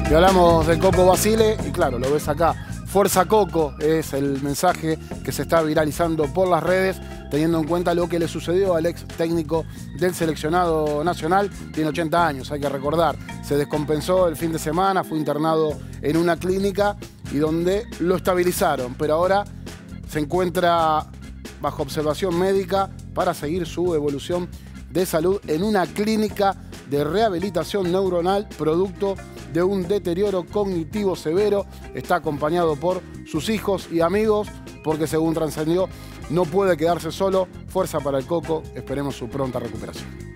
Y hablamos del Coco Basile y claro, lo ves acá. Fuerza Coco es el mensaje que se está viralizando por las redes, teniendo en cuenta lo que le sucedió al ex técnico del seleccionado nacional. Tiene 80 años, hay que recordar. Se descompensó el fin de semana, fue internado en una clínica y donde lo estabilizaron, pero ahora se encuentra bajo observación médica para seguir su evolución de salud en una clínica de rehabilitación neuronal producto de un deterioro cognitivo severo. Está acompañado por sus hijos y amigos porque, según trascendió, no puede quedarse solo. Fuerza para el Coco, esperemos su pronta recuperación.